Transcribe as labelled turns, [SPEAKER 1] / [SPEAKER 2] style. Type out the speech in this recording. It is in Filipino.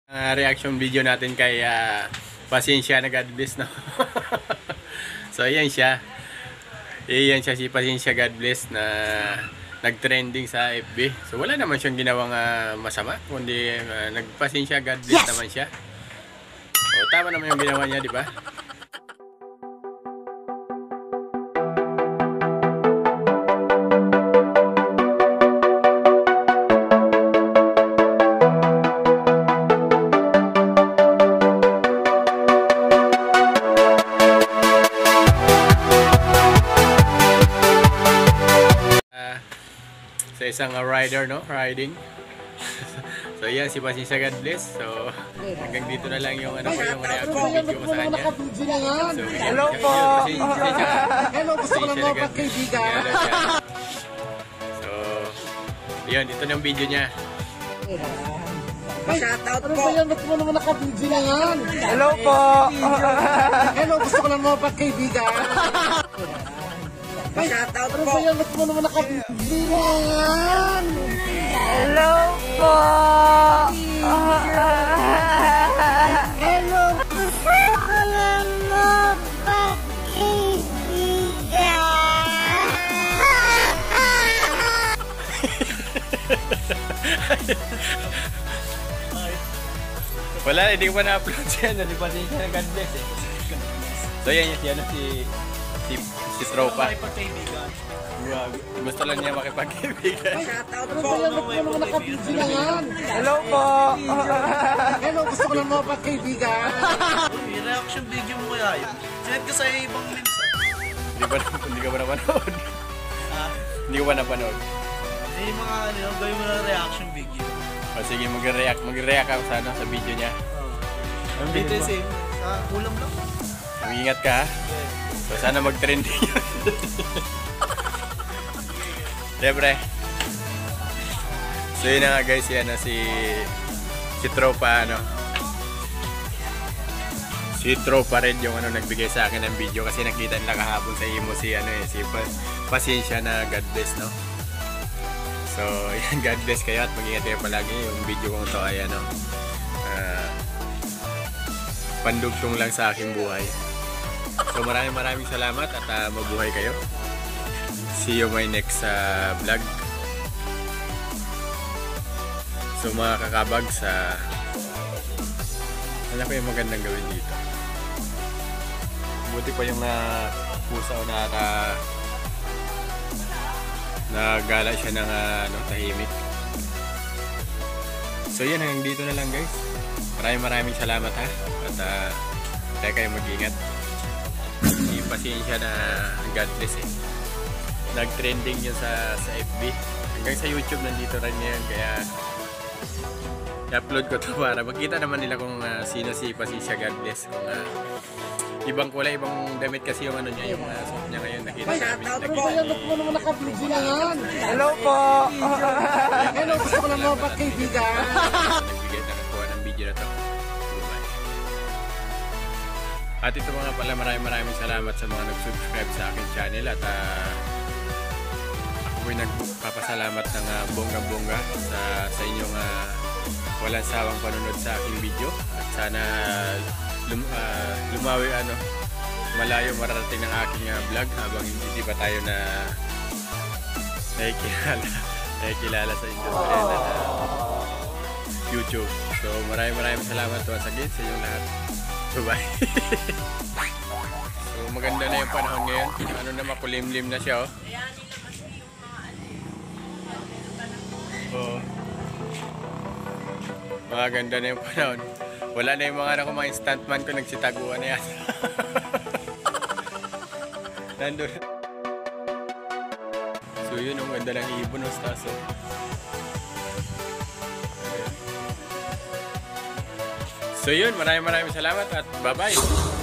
[SPEAKER 1] Reaction video natin kay Pasensya na God bless, no? So ayan siya. Iyan siya si Pasensya God bless na nag-trending sa FB. So wala naman siyang ginawang masama, kundi nagpasensya God bless naman siya. O tama naman yung ginawa niya, di ba? Sa isang rider, no? Riding. So yan, si Pasensya God bless. So hanggang dito na lang yung yung reaction video ko sa kanya. So
[SPEAKER 2] hello po.
[SPEAKER 1] Hello, gusto ko lang mga pagkaibigan. So yun, dito na yung video niya.
[SPEAKER 2] Shoutout po.
[SPEAKER 3] Ano ba yan? Ba't mo naman naka-video na yan?
[SPEAKER 2] Hello po.
[SPEAKER 3] Hello, gusto ko lang mga pagkaibigan.
[SPEAKER 2] Shoutout
[SPEAKER 3] Ano
[SPEAKER 2] po.
[SPEAKER 3] ba yan? Ba't mo naman naka-video na yan?
[SPEAKER 2] Hello po.
[SPEAKER 3] Hello, gusto ko lang mga
[SPEAKER 1] Wala, hindi ko pa na-upload siya. Si Pasensya na God bless eh. So yan, si Tropa. Gusto lang niya makipagkaibigan.
[SPEAKER 2] Shoutout
[SPEAKER 3] Ano
[SPEAKER 2] po.
[SPEAKER 3] ba yan? Ba't mo naman naka-video na yan?
[SPEAKER 2] Hello po.
[SPEAKER 3] Hello, gusto ko lang mga pagkaibigan.
[SPEAKER 4] Reaction video mo kaya yun. Sinad ka sa ibang links.
[SPEAKER 1] Hindi ka ba napanood? Hindi ko ba napanood?
[SPEAKER 4] Eh, mga gawin mo na reaction video.
[SPEAKER 1] O sige, mag-react ako sa video niya.
[SPEAKER 4] Ang dito yung same. Ulam lang.
[SPEAKER 1] Mag-ingat ka, ha? So sana mag-trending yun. Siyempre. So yun na nga guys, yan si Tropa, si Tropa Red yung nagbigay sa akin ng video kasi nakita nila kahapon sa imo si Pasensya na God bless, no? So yan, God bless kayo at mag-ingat kayo palagi. Yung video kong to ay pandugtong lang sa aking buhay. So maraming salamat at mabuhay kayo. See you my next vlog. So mga kakabag wala ko yung magandang gawin dito. Buti pa yung pusa o nagala siya ng tahimik. So yan, hanggang dito na lang guys. Maraming salamat, ha. At tayo kayo mag-ingat. Yung Pasensya na God bless eh. Nag-trending yun sa FB. Hanggang sa YouTube nandito rin yan. Kaya i-upload ko to para makita naman nila kung sino si Pasensya God bless. Kung ibang kulay, ibang damit kasi yung niya, yung suot niya ngayon. Nakita namin.
[SPEAKER 3] Ano ba yan? Ba't mo naman naka-video na yan?
[SPEAKER 2] Hello po.
[SPEAKER 3] Hello, gusto ko lang mga pagkaibigan.
[SPEAKER 1] Nagbigay na nakuha ng video na to. Bye. At ito mga pala, maraming salamat sa mga nag-subscribe sa akin channel. At ako po'y nagpapasalamat ng bongga-bongga sa inyong walang sawang panunod sa aking video. At sana lumawi malayo mararating ng aking vlog habang hindi pa tayo na nakikilala sa industriya na YouTube. So maraming salamat once again sa inyong lahat. Bye. So maganda na yung panahon ngayon. Makulimlim na siya, oh. Maganda na yung panahon. Wala na yung mga stuntman ko, nagsitaguan na yan. Nandun. So yun, ang ganda ng ibon, no, Staso. So yun, maraming salamat at bye-bye.